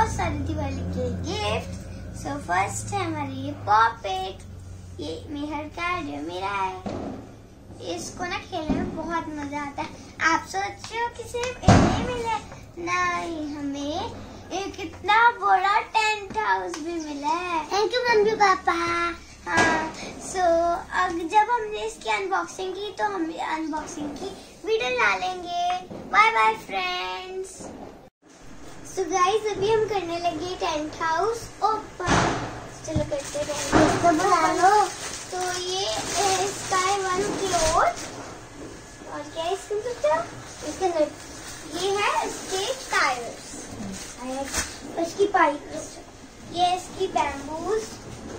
बहुत सारे दिवाली के गिफ्ट। सो फर्स्ट है हमारे ये पॉपेट, ये मेहर का जो मेरा है। इसको ना खेलने में बहुत मजा आता है। आप सोच रहे हो कि सिर्फ इतने मिले? नहीं, हमें एक इतना बड़ा टेंट हाउस भी मिला है। Thank you mummy papa. हाँ, सो अब जब हमने इसकी अनबॉक्सिंग की तो हम अनबॉक्सिंग की वीडियो डालेंगे। Bye bye friends. So guys, अभी हम करने लगे टेंट हाउस ओपन। चलो करते हैं। तो ये इसका है 1 क्लोथ। और क्या है इसके इसके अंदर ये है इसके टायर्स, इसकी पाइप्स, ये इसकी बैम्बूस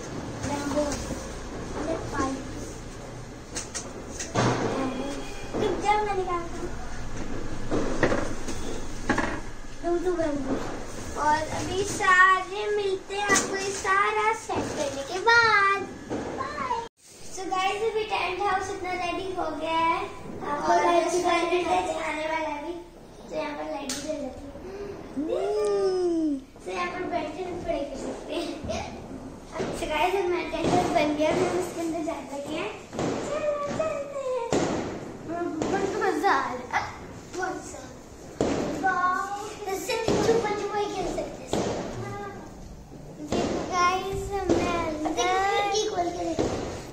पाइप्स। जब मैंने कहा दो बैम्बूस। और अभी सारे मिलते हैं आपको ये सारा सेट करने के बाद। So guys, अभी टेंट हाउस इतना रेडी हो गया है और आने वाला है अभी। तो यहाँ पर लाइट भी जल जाती है। तो यहाँ पर बैठ के थोड़े कर सकते हैं। So guys, अब मेरा टेंट हाउस बन गया, हम इसके अंदर जा सके हैं। चलते हैं। बहुत मजा आ रहा है, बहुत सा। इससे छुपा छुपाई खेल सकते हैं। देखो गाइस, हमने अंदर की खोल के देखा।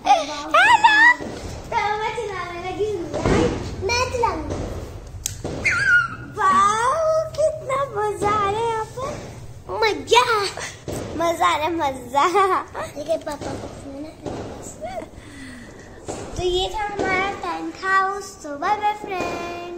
कितना मजा आ रहा है यहाँ पर। मजा आ रहा है, मजा। देखिए पापा को तो ये था हमारा टेंट हाउस। तो बाय बाय फ्रेंड।